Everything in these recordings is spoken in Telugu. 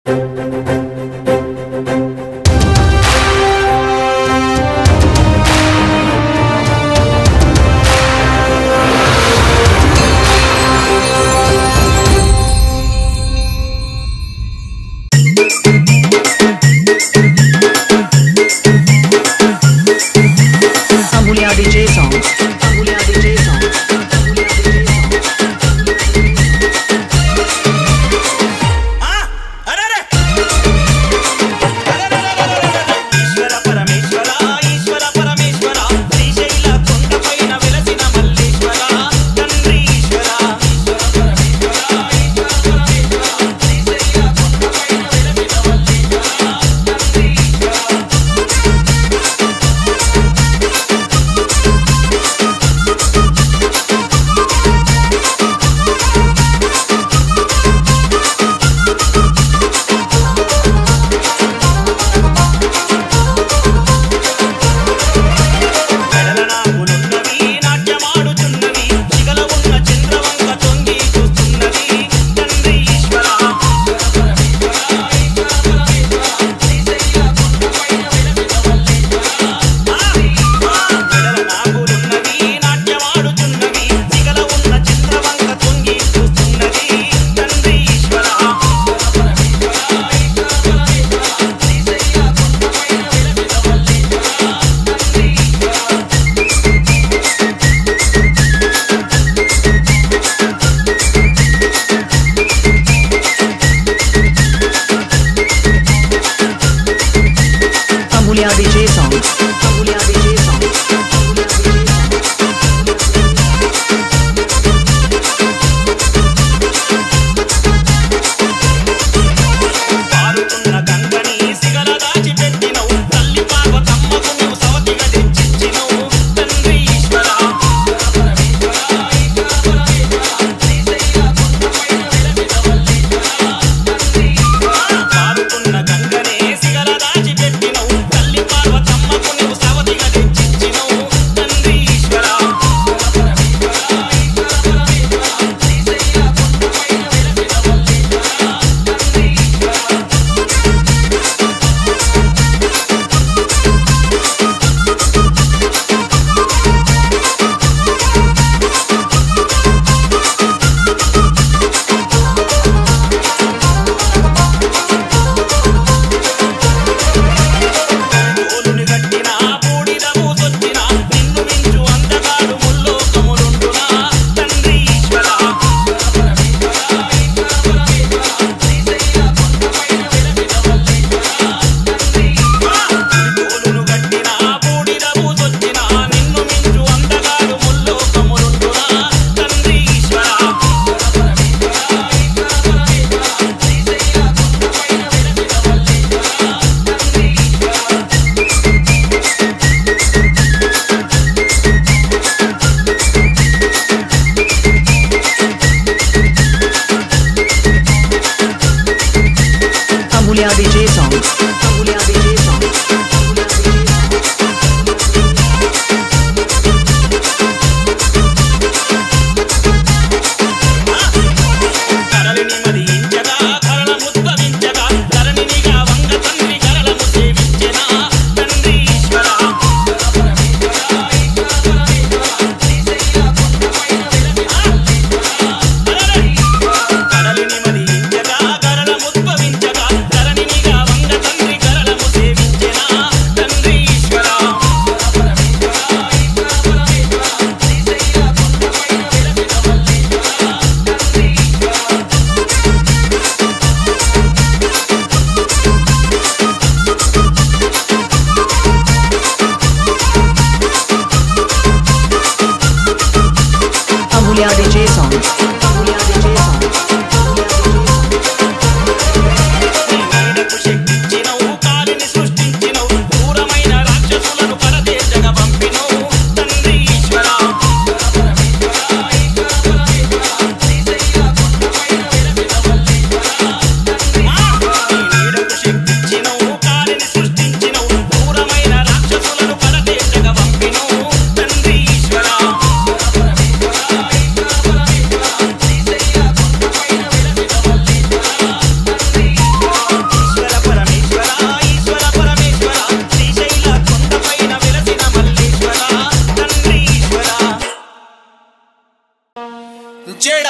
కరళముద్భవించగా ధరణినిగా వంగ తండ్రి కరళము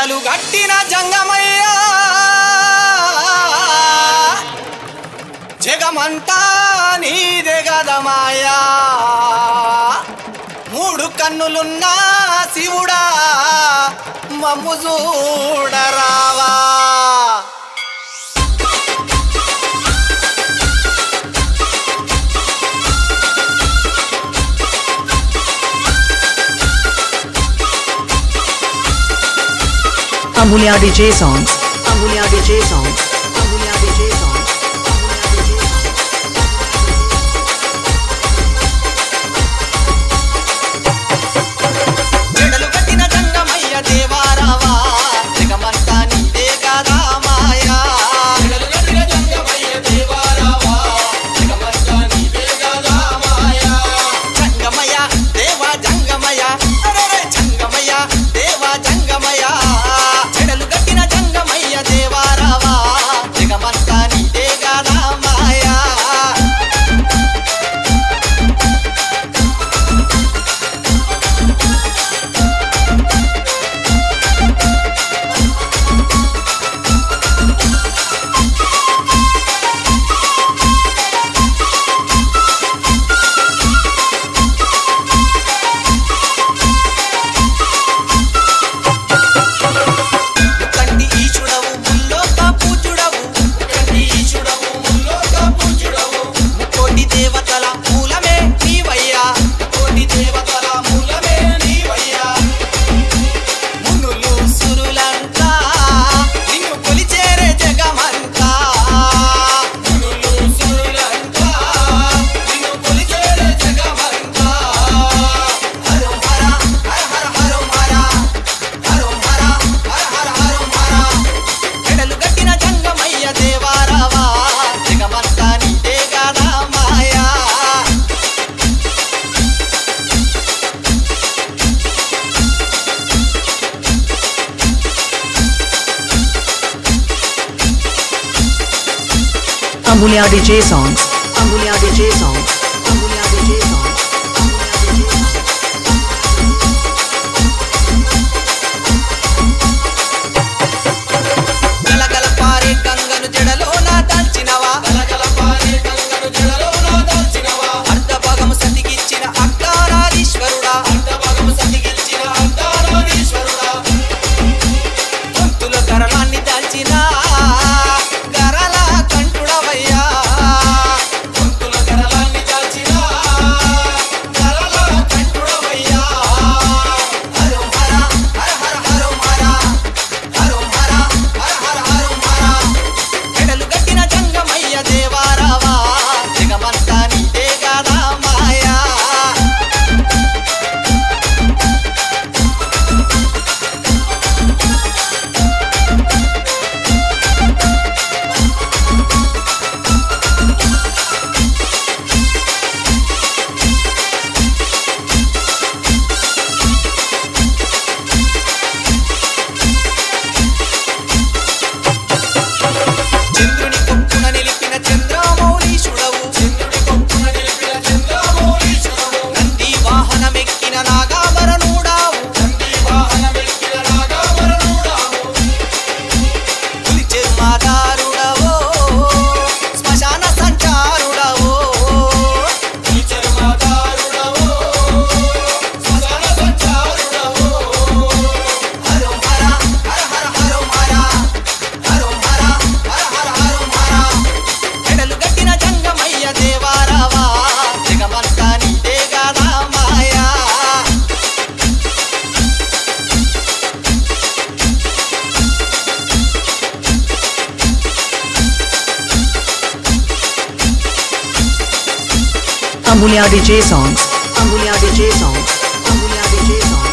జడలు గట్టిన జంగమయ్య జగమంతా నీదే గదమాయా మూడు కన్నులున్న శివుడా మమ్ము చూడరావా Amulya DJ songs. Amulya DJ songs. Amulya DJ songs. జడలు కట్టిన జంగమయ్య దేవారావా జగమంతా నీదే కదా మాయా జడలు కట్టిన జంగమయ్య దేవారావా జగమంతా నీదే కదా మాయా జంగమయ్య దేవా జంగమయ్య అరే జంగమయ్య దేవా జంగమయ్య జడలు కట్టిన జంగమయ్య దేవారావా జగమంతా నీదే కదా మాయా కంటి ఈశుడవు ముల్లోక పూజుడవు కంటి ఈశుడవు ముల్లోక పూజుడవు కోటి దేవతల మూలమే నీవయ్యా కోటి దేవతల మూలమే నీవయ్యా మునులు సురులంతా నిన్ను కొలిచేరే జగమంతా మునులు సురులంతా నిన్ను కొలిచేరే జగమంతా హరం హర హర హర హరం హర హరం హర హర హర హరం హర జడలు కట్టిన జంగమయ్య దేవారావా జగమంతా నీదే కదా మాయా Amulya DJ songs. Amulya DJ songs. Amulya DJ songs. గలగల పారే గంగను జడలోన దాల్చినవా గలగల పారే గంగను జడలోన దాల్చినవా అర్ధభాగము సతికిచ్చిన అర్ధనారీశ్వరుడా అర్ధభాగము సతికిచ్చిన అర్ధనారీశ్వరుడా గొంతుల గరళాన్ని దాల్చిన గరళ కంఠుడవయ్యా గొంతుల గరళాన్ని దాల్చిన గరళ కంఠుడవయ్యా హరం హర హర హర హరం హర హరం హర హర హర హరం హర జడలు కట్టిన జంగమయ్య దేవారావా జగమంతా నీదే కదా మాయా చంద్రుని కొప్పున నిలిపిన చంద్రమౌళీశుడవు చంద్రుని కొప్పున నిలిపిన చంద్రమౌళీశుడవు నంది వాహనమెక్కిన నాగాభరణుడావు నంది వాహనమెక్కిన నాగాభరణుడావు పులి చర్మాదారుడవో శ్మశాన సంచారుడవో పులి చర్మాదారుడవో శ్మశాన సంచారుడవో హరం హర హర హర హరం హర హరం హర హర హర హరం హర జడలు కట్టిన జంగమయ్య దేవారావా జగమంతా నీదే కదా మాయా Amulya DJ songs. Amulya DJ songs. Amulya DJ songs.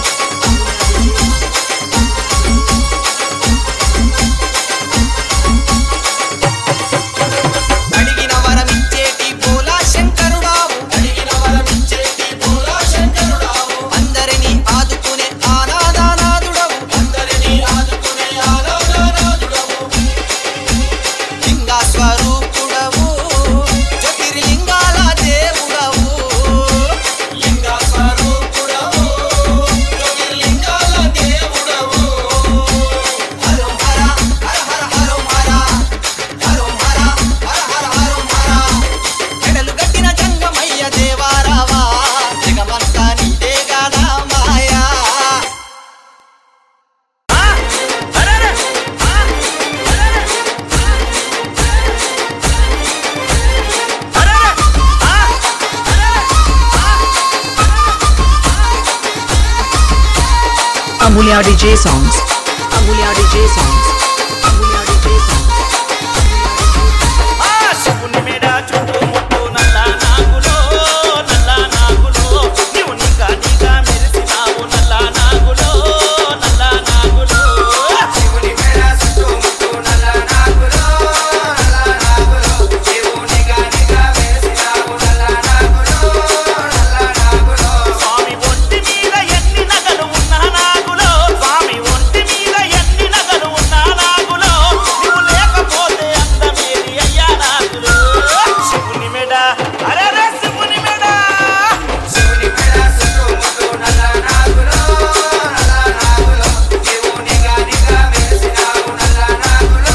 అడిగిన వరమిచ్చేటి భోలా శంకరుడావు అడిగిన వరమిచ్చేటి భోలా శంకరుడావు అందరినీ ఆదుకునే ఆనాదానాదుడవు అందరినీ ఆదుకునే ఆనాదానాదుడవు లింగా స్వరూపుడవు జ్యోతిర్లింగాల దేవుడవు లింగా స్వరూపుడవు Amulya DJ songs. Amulya DJ songs. Amulya DJ songs. శివుని మెడ చుట్టూ ముట్టు నల్ల నాగులో నీవు నిగా మెరిసినావు నల్ల నాగులో శివుని మెడ చుట్టూ ముట్టు నల్ల నాగులో నీవు నిగా మెరిసినావు నల్ల నాగులో స్వామి ఒంటి మీద ఎన్ని నగలు ఉన్నా నాగులో స్వామి ఒంటి మీద ఎన్ని నగలు ఉన్నా నాగులో నువ్వు లేకపోతే అందమేది అయ్యా నాగులో శివుని మెడ అరే శివుని మెడ శివుని మెడ చుట్టూ ముట్టు నల్ల నాగులో నీవు నిగా మెరిసినావు నల్ల నాగులో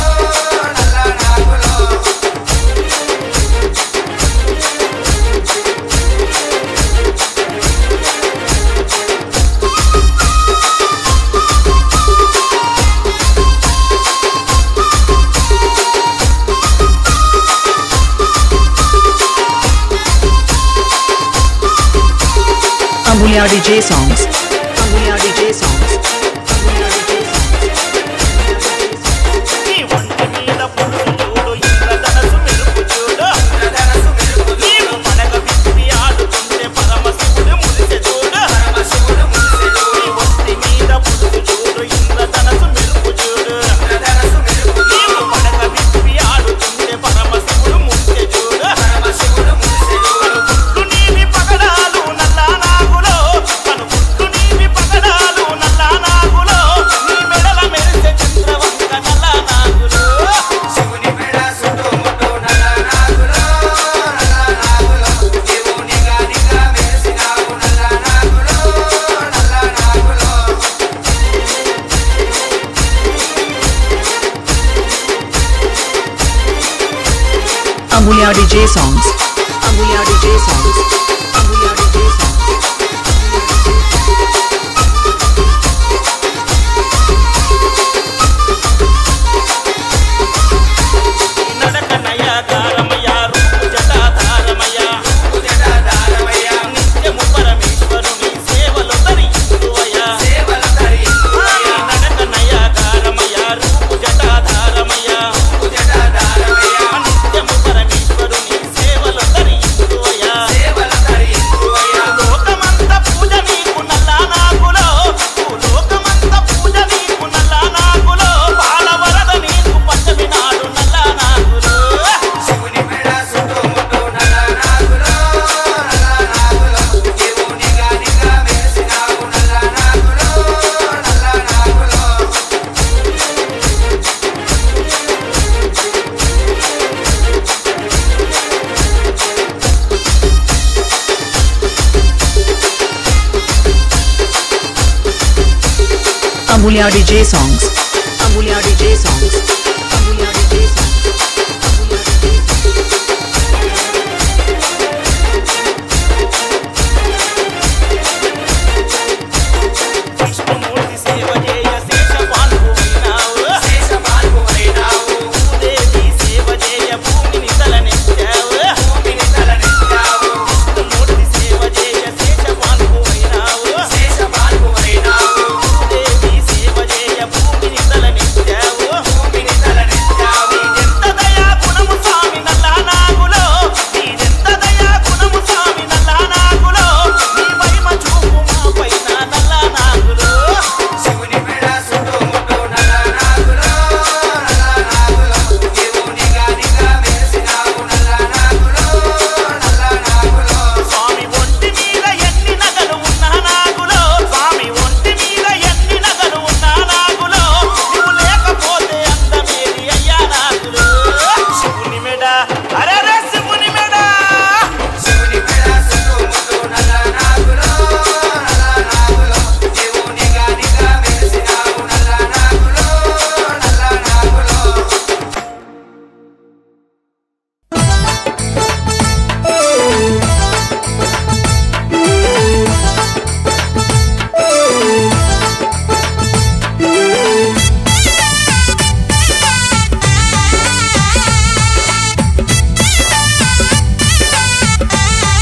Amulya DJ songs. Amulya DJ songs. Amulya DJ songs. నీ ఒంటి మీద పురుషు చూడు ఇంద్రధనసు మెరుపు చూడు నీవు పడగ విప్పి ఆడుతుంటే పరమశివుడు మురిసె చూడు నీ ఒంటి మీద పురుషు చూడు ఇంద్రధనసు మెరుపు చూడు నీవు పడగ విప్పి ఆడుతుంటే పరమశివుడు మురిసె చూడు కనుగుడ్లు నీవి పగడాలు నల్ల నాగులో కనుగుడ్లు నీవి పగడాలు నల్ల నాగులో నీ మెడల మెరిసె చంద్రవంక నల్ల నాగులో శివుని మెడ చుట్టూ ముట్టు నల్ల నాగులో నీవు నిగా మెరిసినావు నల్ల నాగులో Amulya DJ songs. Amulya DJ songs. Amulya DJ songs. నడక నయాగారమయ రూపు జటాధారమయ నిత్యము పరమేశ్వరుని సేవలు తరించువయ నడక నయాగారమయ రూపు జటాధారమయ నిత్యము పరమేశ్వరుని సేవలు తరించువయ లోకమంత పూజ నీకు నల్ల నాగులో లోకమంత పూజ నీకు నల్ల నాగులో బాలవరద నీకు పంచమి నాడు నల్ల నాగులో శివుని మెడ చుట్టూ ముట్టు నల్ల నాగులో నీవు నిగా మెరిసినావు నల్ల నాగులో Amulya DJ songs. Amulya DJ songs. Amulya DJ songs. Amulya DJ songs. Vishnumurthy సేవ చేయ శేషపాల్గొయినావు శేషపాల్గొయినావు భూదేవి సేవ చేయ భూమిని తలనెత్తావు విష్ణుమూర్తి సేవ చేయ శేషపాల్గొయినావు భూదేవి సేవ చేయ భూమిని తలనెత్తావు నీదెంత దయా గుణము స్వామి నల్ల నాగులో నీదెంత దయా గుణము స్వామి నల్ల నాగులో నీ మహిమ చూపు మా పైన నల్ల నాగులో శివుని మెడ చుట్టూ ముట్టు నల్ల నాగులో నీవు నిగా మెరిసినావు నల్ల నాగులో స్వామి ఒంటి మీద ఎన్ని నగలు ఉన్నా నాగులో స్వామి ఒంటి మీద ఎన్ని నగలు ఉన్నా నాగులో నువ్వు లేకపోతే అందమేది అయ్యా నాగులో శివుని మెడ అరే శివుని మెడ శివుని మెడ చుట్టూ ముట్టు నల్ల నాగులో నీవు నిగా మెరిసినావు నల్ల నాగులో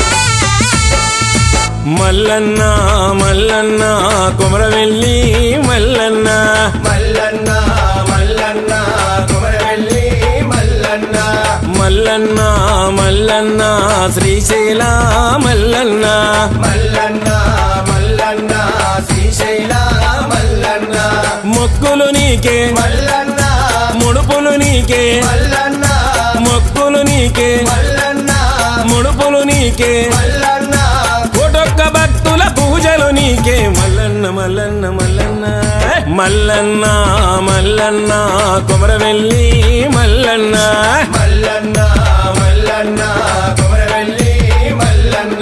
మల్లన్న మల్లన్న కొమరవెల్లి మల్లన్న మల్లన్న మల్లన్న కొమరవెల్లి మల్లన్న మల్లన్న మల్లన్న శ్రీశైల మల్లన్న మల్లన్న మల్లన్న శ్రీశైల మల్లన్న మొక్కులు నీకే మల్లన్న ముడుపులు నీకే మల్లన్న మొక్కులు నీకే మల్లన్న ముడుపులు నీకే మల్లన్న కోటొక్క భక్తుల పూజలు నీకే మల్లన్న మల్లన్న మల్లన్న మల్లన్న మల్లన్న కొమరవెల్లి మల్లన్న మల్లన్న మల్లన్న కొమరవెల్లి మల్లన్న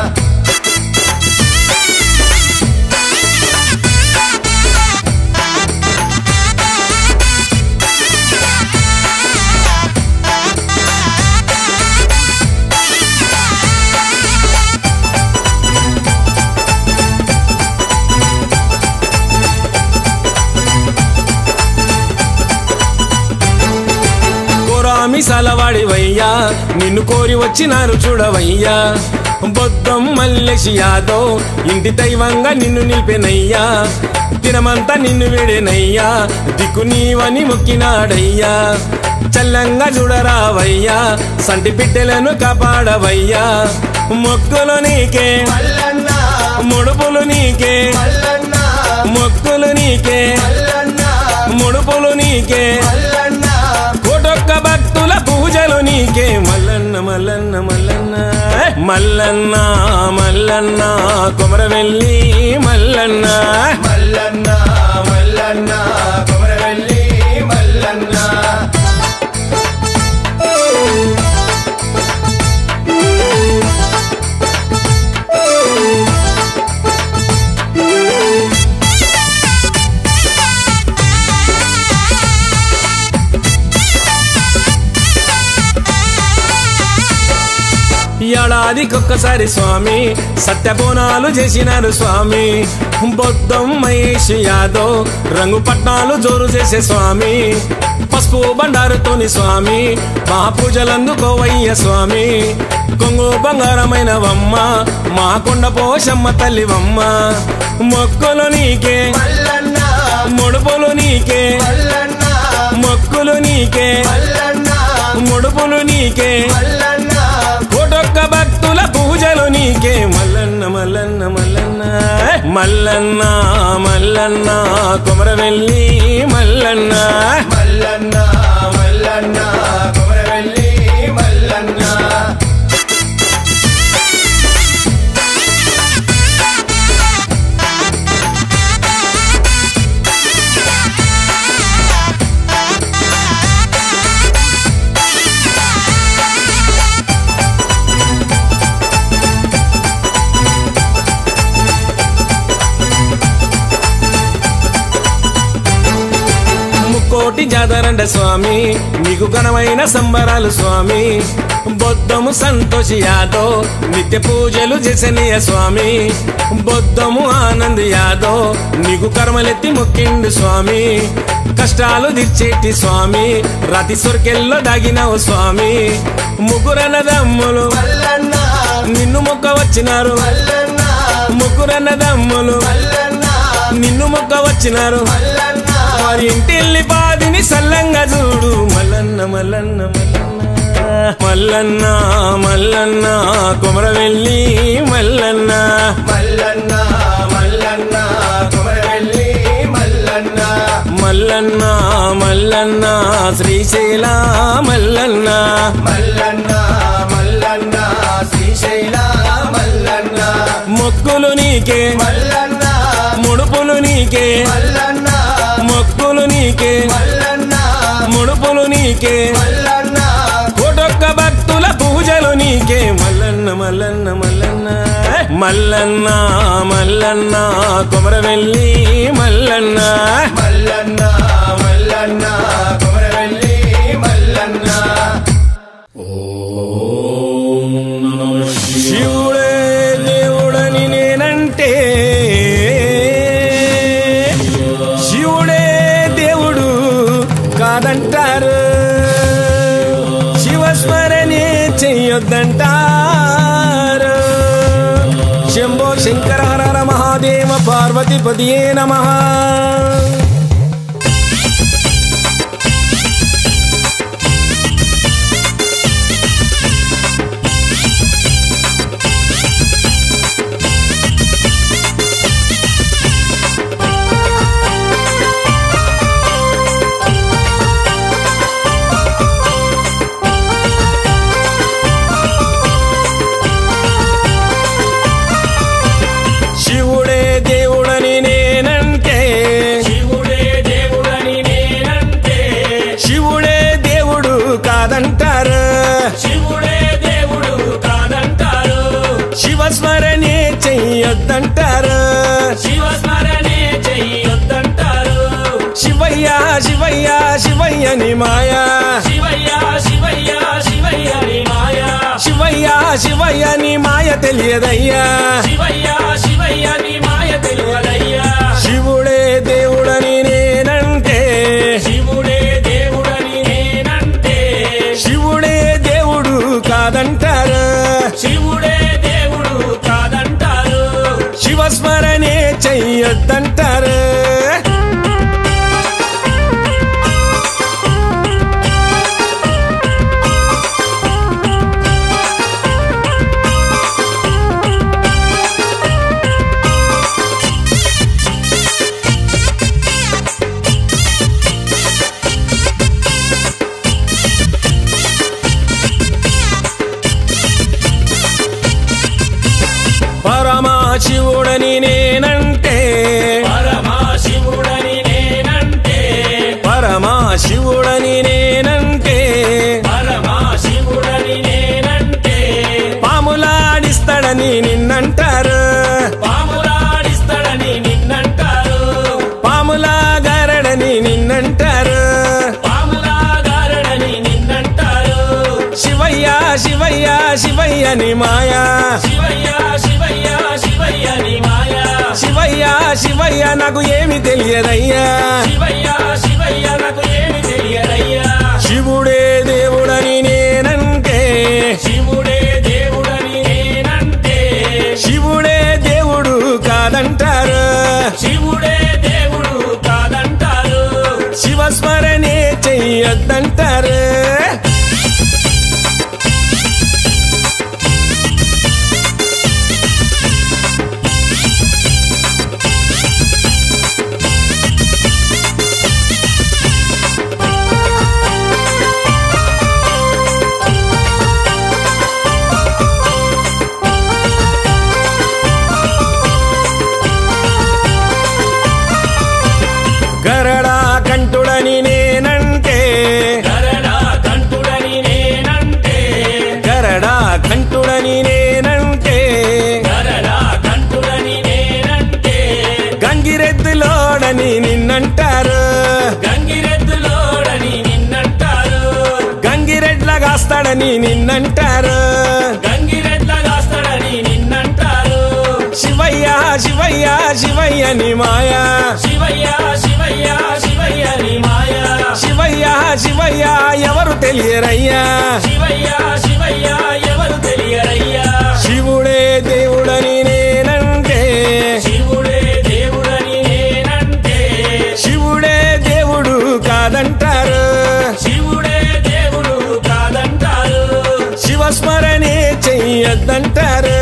సలవాడివయ్యా నిన్ను కోరి వచ్చినారు చూడవయ్యా బొద్దం మల్లేషి యాదవ్ ఇంటి దైవంగా నిన్ను నిలిపెనయ్యా దినమంతా నిన్ను వీడేనయ్యా దిక్కు నీవని మొక్కినాడయ్యా చల్లంగా చూడరావయ్యా సంటి బిడ్డలను కాపాడవయ్యా మొక్కులు నీకే మల్లన్న ముడుపులు నీకే మల్లన్న మొక్కులు నీకే మల్లన్న ముడుపులు నీకే మల్లన్న కోటొక్క భక్తుల పూజలు నీకే మల్లన్న మల్లన్న మల్లన్న మల్లన్న మల్లన్న కొమరవెల్లి మల్లన్న మల్లన్న మల్లన్న కొమరవెల్లి మల్లన్న ఏడాదికొక్కసారి స్వామి సత్యబోనాలు చేసినారు స్వామి బొద్దం మహేష్ యాదవ్ రంగు పట్నాలు జోరు చేసే స్వామి పసుపు బండారుతోని స్వామి మా పూజలందుకోవయ్య స్వామి కొంగు బంగారమైనవమ్మ మా కొండ పోషమ్మ తల్లివమ్మ మొక్కులు నీకే మల్లన్న ముడుపులు నీకే మల్లన్న మొక్కులు నీకే మల్లన్న ముడుపులు నీకే మల్లన్న కోటొక్క భక్తుల పూజలు నీకే మల్లన్న మల్లన్న మల్లన్న మల్లన్న మల్లన్న కొమరవెల్లి మల్లన్న మల్లన్న మల్లన్న కొమరవెల్లి మల్లన్న కోటి జాతరండ స్వామి నీకు ఘనమైన సంబరాలు స్వామి బొద్దము సంతోషి యాదవ్ నిత్య పూజలు చేసనియ స్వామి బొద్దము ఆనంద్ యాదవ్ నీకు కర్మలెత్తి మొక్కిండు స్వామి కష్టాలు తీర్చేటి స్వామి రాతి సొరికెల్లో దాగినావు స్వామి ముగ్గురన్నదమ్ములు మల్లన్న నిన్ను మొక్క వచ్చినారు మల్లన్న ముగ్గురన్నదమ్ములు మల్లన్న నిన్ను మొక్క వచ్చినారు మల్లన్న వారి ఇంటిల్లి పాదిని సల్లంగా చూడు మల్లన్న మల్లన్న మల్లన్న మల్లన్న కొమరవెల్లి మల్లన్న మల్లన్న మల్లన్న కొమరవెల్లి మల్లన్న మల్లన్న మల్లన్న శ్రీశైల మల్లన్న మల్లన్న మల్లన్న శ్రీశైల మల్లన్న మొక్కులు నీకే మల్లన్న ముడుపులు నీకే మల్లన్న మొక్కులు నీకే మల్లన్న ముడుపులు నీకే మల్లన్న కోటొక్క భక్తుల పూజలు నీకే మల్లన్న మల్లన్న మల్లన్న మల్లన్న మల్లన్న కొమరవెల్లి మల్లన్న మల్లన్న మల్లన్న కొమరవెల్లి మల్లన్న శివుడే దేవుడని నేనంటే శివుడే దేవుడు కాదంటారు శివస్మరణే చెయ్యొద్దంటారు శంభో శంకర హర హర మహాదేవ పార్వతీపతియే నమః. శివుడే దేవుడని నేనంటే శివుడే దేవుడు కాదంటారు. శివస్మరణే చెయ్యొద్దంటారు. శివయ్య శివయ్య శివయ్యని మాయా శివయ్య శివయ్యని మాయ తెలియదయ్యా. శివుడే దేవుడని నేనంటే శివుడే దేవుడు కాదంటారు. శివస్మరణే చెయ్యొద్దంటారు. పరమశివుడని నేనంటే పరమశివుడని నేనంటే పాములాడిస్తాడని నిన్నంటారు. పాములాగారడని నిన్నంటారు. శివయ్య శివయ్య శివయ్యని మాయా శివయ్య శివయ్య నాకు ఏమి తెలియదయ్యా. శివుడే దేవుడని నేనంటే శివుడే దేవుడు కాదంటారు. శివస్మరణే చెయ్యొద్దంటారు. గరడా కంఠుడని నేనంటే గరడా కంఠుడని నేనంటే గంగిరెద్దులోడని నిన్నంటారు. గంగిరెడ్లగాస్తాడని నిన్నంటారు. శివయ్య శివయ్య శివయ్యని మాయా శివయ్య శివయ్య ఎవరు తెలియరయ్యా. శివుడే దేవుడని నేనంటే శివుడే దేవుడు కాదంటారు. శివస్మరణే చెయ్యొద్దంటారు.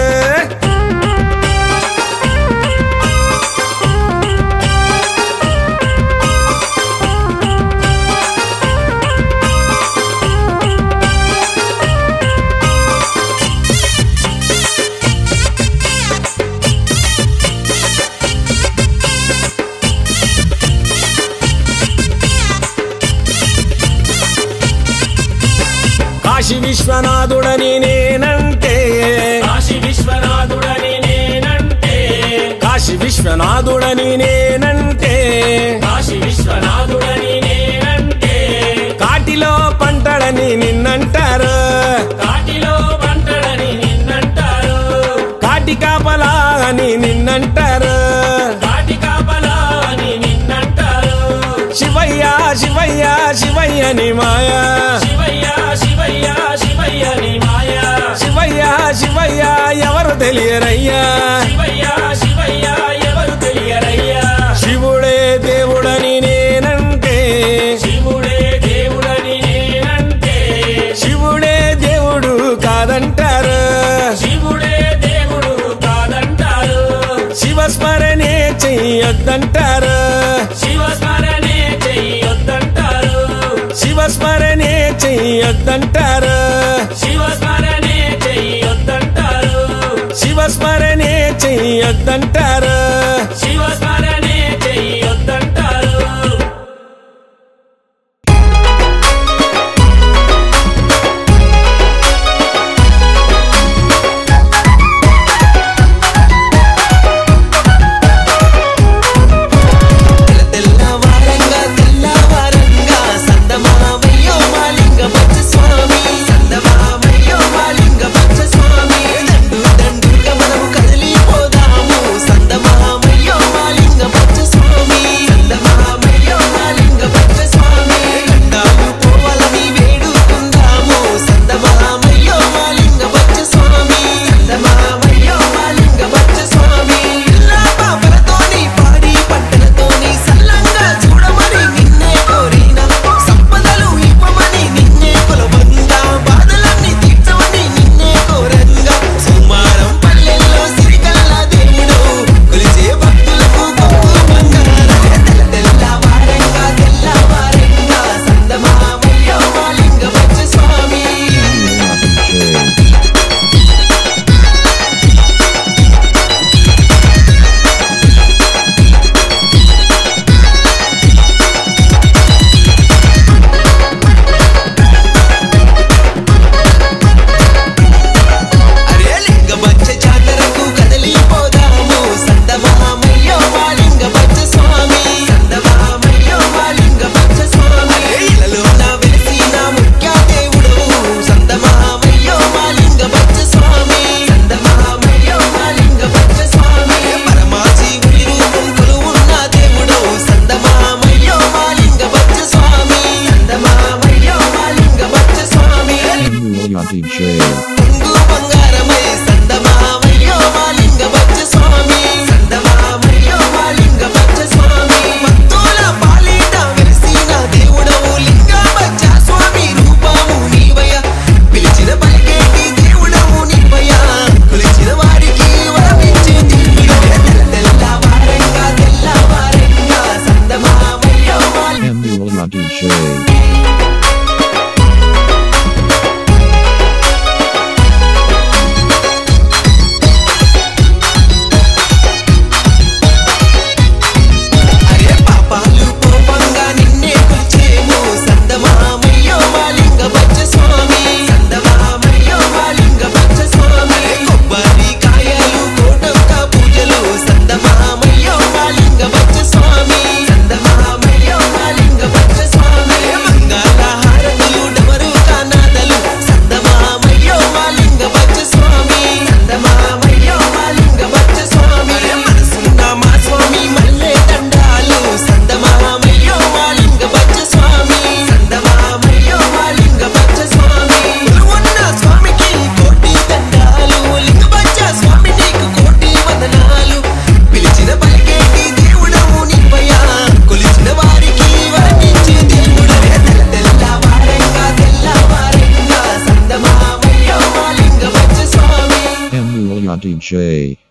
కాశీ విశ్వనాథుడని నేనంటే కాశీ విశ్వనాథుడని నేనంటే కాటిలో పంటడని నిన్నంటారు. కాటి కాపలా అని నిన్నంటారు. శివయ్య శివయ్య శివయ్యని మాయా శివయ్య శివయ్య ఎవరు తెలియరయ్యా. చెయ్యొద్దంటారు శివస్మరణే చెయ్యొద్దంటారు శివస్మరణే చెయ్యొద్దంటారు శివస్మరణే చెయ్యొద్దంటారు శివస్మరణే చెయ్యొద్దంటారు శివస్మరణే చెయ్యొద్దంటారు తెల్లవారంగా తెల్లవారంగా సందమామయ్యో మాలింగ బచ్చ స్వామి సందమామయ్యో మాలింగ బచ్చ స్వామి దండు దండుగా మనము కదిలిపోదాము సందమామయ్యో మాలింగ బచ్చ స్వామి సందమామయ్యో మాలింగ బచ్చ స్వామి గండాలు పోవాలని వేడుకుందాము సందమామయ్యో మాలింగ బచ్చ స్వామి సందమామయ్యో మాలింగ బచ్చ స్వామి ఇలా పాపలతోని పాడి పంటలతోని సల్లంగా చూడమని నిన్నే కోరిన సంపదలు ఇవ్వమని నిన్నే కొలవంగా బాధలన్నీ తీర్చమని నిన్నే కోరంగా సుమారం పల్లెల్లో సిరిగల్ల దేవుడు కొలిచే భక్తులకు గొప్ప బంగారం తెల్లవారంగా తెల్లవారంగా సందమామయ్యో మాలింగ బచ్చ స్వామి అరే లింగ బచ్చ జాతరకు కదిలిపోదాము సందమామయ్యో మాలింగ బచ్చ స్వామి సందమామయ్యో మాలింగ బచ్చ స్వామి ఇలలో నా వెలిసిన ముఖ్య దేవుడు సందమామయ్యో మాలింగ బచ్చ స్వామి సందమామయ్యో మాలింగ బచ్చ స్వామి పరమాజీవుని రూపం కొలువున్న దేవుడు సందమామయ్యో మాలింగ బచ్చ స్వామి సందమామయ్యో మాలింగ బచ్చ స్వామి పొంగు బంగారమై సందమామయ్యో మాలింగ బచ్చ స్వామి సందమామయ్యో మాలింగ బచ్చ స్వామి భక్తుల పాలిట వెలిసిన దేవుడవు లింగ బచ్చ స్వామి రూపము నీవయ పిలిచిన పలికేటి దేవుడవు నీవయ కొలిచిన వారికి వరమిచ్చే దేవుడవే తెల్లవారంగా తెల్లవారంగా సందమామయ్యో మాలింగ అరే పాపాలు కోపంగా నిన్నే కొలిచేము సందమామయ్యో మాలింగ బచ్చ స్వామి సందమామయ్యో మాలింగ బచ్చ స్వామి కొబ్బరి కాయలు కోటొక్క పూజలు సందమామయ్యో మాలింగ బచ్చ స్వామి సందమామయ్యో మాలింగ బచ్చ స్వామి మంగళ హారతులు డమరు కానాదలు సందమామయ్యో మాలింగ బచ్చ స్వామి సందమామయ్యో మాలింగ బచ్చ స్వామి మనసున్న మా స్వామి మల్లె దండాలు సందమామయ్యో మాలింగ బచ్చ స్వామి సందమామయ్యో మాలింగ బచ్చ స్వామి ఉన్న స్వామికి కోటి దండాలు లింగ బచ్చ స్వామి నీకు కోటి వందనాలు పిలిచిన పలికేటి దేవుడవు నీవయ్యా కొలిచిన వారికి వరమిచ్చే దేవుడవే తెల్లవారంగా తెల్లవారంగా సందమామయ్యో మాలింగ బచ్చ స్వామి DJ